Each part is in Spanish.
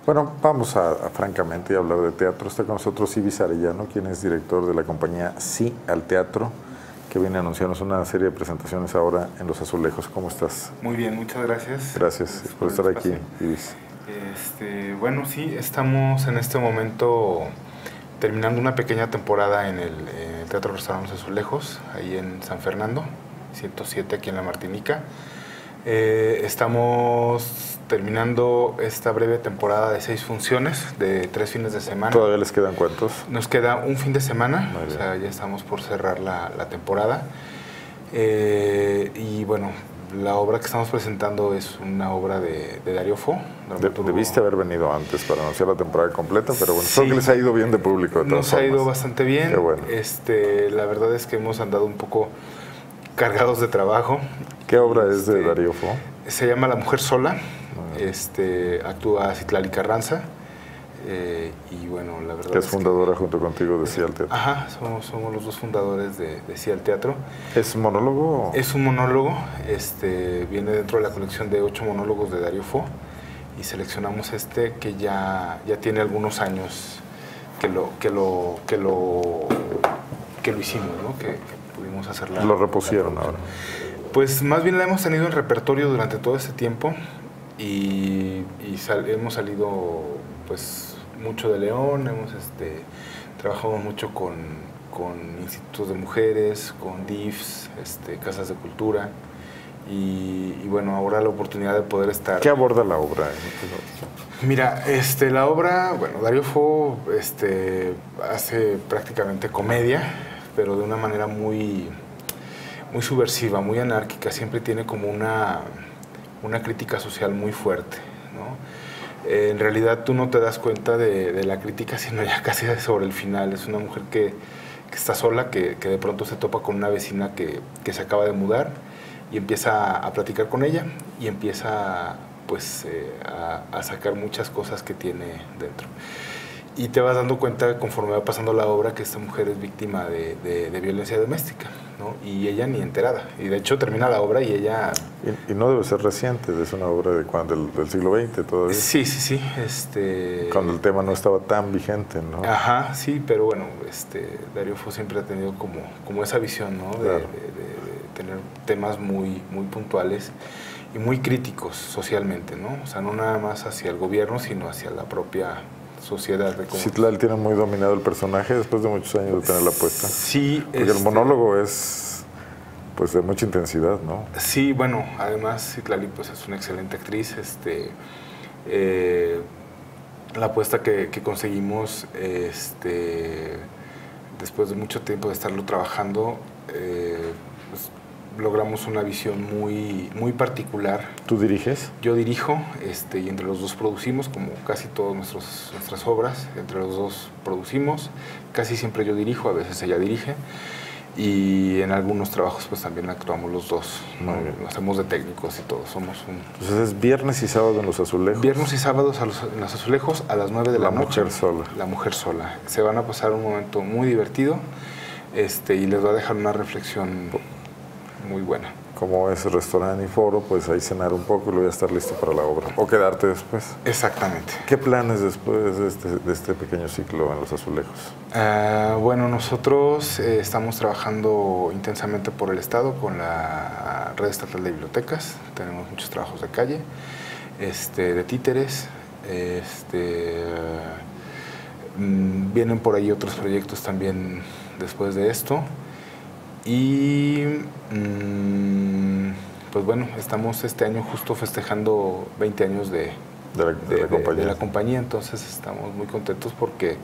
Bueno, vamos francamente a hablar de teatro. Está con nosotros Ibis Arellano, quien es director de la compañía Sí al Teatro, que viene a anunciarnos una serie de presentaciones ahora en Los Azulejos. ¿Cómo estás? Muy bien, muchas gracias. Gracias por estar aquí, Ibis. Bueno, sí, estamos en este momento terminando una pequeña temporada en el Teatro Restaurante Los Azulejos, ahí en San Fernando, 107, aquí en La Martinica. Estamos terminando esta breve temporada de 6 funciones, de 3 fines de semana. ¿Todavía les quedan cuántos? Nos queda un fin de semana, o sea, ya estamos por cerrar la temporada. Y bueno, la obra que estamos presentando es una obra de Dario Fo. Debiste haber venido antes para anunciar la temporada completa, pero bueno, sí, creo que les ha ido bien de público. Nos ha ido bastante bien. Qué bueno. La verdad es que hemos andado un poco cargados de trabajo. ¿Qué obra es de Dario Fo? Se llama La Mujer Sola. Actúa Citlali Carranza. Y bueno, la verdad que es fundadora junto contigo de Sí al Teatro. Ajá, somos los dos fundadores de Sí al Teatro. ¿Es monólogo? Es un monólogo, viene dentro de la colección de 8 monólogos de Dario Fo y seleccionamos que ya tiene algunos años que lo hicimos, ¿no? Que pudimos hacerla. Lo repusieron ahora. Pues más bien la hemos tenido en repertorio durante todo ese tiempo y hemos salido pues mucho de León, hemos trabajado mucho con institutos de mujeres, con DIFs, casas de cultura y bueno, ahora la oportunidad de poder estar... ¿Qué aborda la obra? Mira, la obra, bueno, Dario Fo hace prácticamente comedia, pero de una manera muy subversiva, muy anárquica, siempre tiene como una crítica social muy fuerte, ¿no? En realidad tú no te das cuenta de la crítica, sino ya casi sobre el final. Es una mujer que está sola, que de pronto se topa con una vecina que se acaba de mudar y empieza a platicar con ella y empieza pues a sacar muchas cosas que tiene dentro. Y te vas dando cuenta conforme va pasando la obra que esta mujer es víctima de violencia doméstica, ¿no? Y ella ni enterada. Y de hecho termina la obra y ella... Y no debe ser reciente, es una obra del siglo XX todavía. Sí, sí, sí. Cuando el tema no estaba tan vigente, ¿no? Ajá, sí, pero bueno, Dario Fo siempre ha tenido como esa visión, ¿no? Claro. De tener temas muy puntuales y muy críticos socialmente, ¿no? O sea, no nada más hacia el gobierno, sino hacia la propia sociedad. Citlali tiene muy dominado el personaje después de muchos años de tener la puesta. Sí. Porque el monólogo es pues de mucha intensidad, ¿no? Sí, bueno, además Citlali pues es una excelente actriz. La apuesta que conseguimos después de mucho tiempo de estarlo trabajando, pues, logramos una visión muy particular. ¿Tú diriges? Yo dirijo, y entre los dos producimos, como casi todas nuestras obras, entre los dos producimos. Casi siempre yo dirijo, a veces ella dirige. Y en algunos trabajos pues también actuamos los dos, ¿no? Lo hacemos de técnicos y todo, somos un... Entonces es viernes y sábado en Los Azulejos. Viernes y sábados en Los Azulejos a las 9 de la noche. La Mujer Sola. La Mujer Sola. Se van a pasar un momento muy divertido y les va a dejar una reflexión muy buena. Como es restaurante y foro, pues ahí cenar un poco y luego ya estar listo para la obra. O quedarte después. Exactamente. ¿Qué planes después de este pequeño ciclo en Los Azulejos? Bueno, nosotros estamos trabajando intensamente por el Estado con la Red Estatal de Bibliotecas. Tenemos muchos trabajos de calle, de títeres. Vienen por ahí otros proyectos también después de esto. Y pues bueno, estamos este año justo festejando 20 años de la compañía, entonces estamos muy contentos porque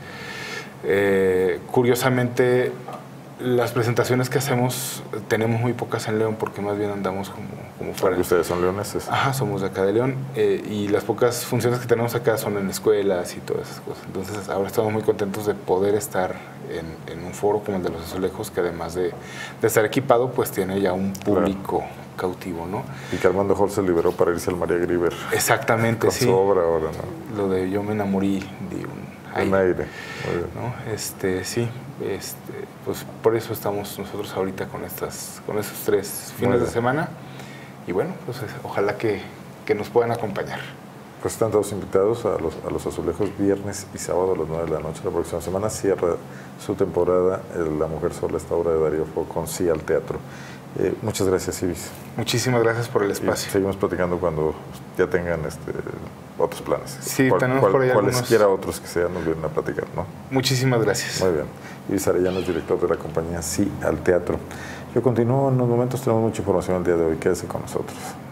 curiosamente las presentaciones que hacemos tenemos muy pocas en León porque más bien andamos como fuera. Porque ustedes son leoneses. Ajá, somos de acá de León y las pocas funciones que tenemos acá son en escuelas y todas esas cosas. Entonces ahora estamos muy contentos de poder estar en un foro como el de Los Azulejos, que además de estar equipado, pues tiene ya un público cautivo, ¿no? Y que Armando Hall se liberó para irse al María Grieber. Exactamente, con sí. su obra ahora, ¿no? Lo de Yo me enamorí de un aire. ¿No? Sí, pues por eso estamos nosotros ahorita con esos 3 fines de semana y bueno, pues ojalá que nos puedan acompañar. Pues están todos invitados a los Azulejos viernes y sábado a las 9 de la noche. La próxima semana cierra su temporada La Mujer Sola, esta obra de Darío Fo con Sí al Teatro. Muchas gracias, Ibis. Muchísimas gracias por el espacio. Y seguimos platicando cuando ya tengan otros planes. Sí, tenemos por ahí cualesquiera otros que sean, nos vienen a platicar, ¿no? Muchísimas gracias. Muy bien. Ibis Arellano es director de la compañía Sí al Teatro. Yo continúo en unos momentos, tenemos mucha información el día de hoy. Quédese con nosotros.